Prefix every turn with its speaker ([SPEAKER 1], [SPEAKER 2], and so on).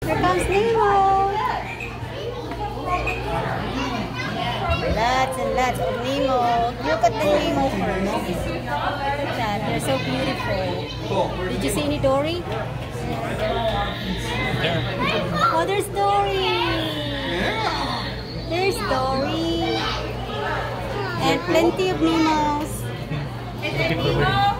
[SPEAKER 1] Here comes Nemo. Lots and lots of Nemo. Look at the Nemo first. Look at that. They're so beautiful. Did you see any Dory? Oh, there's Dory. There's Dory. And plenty of Nemos.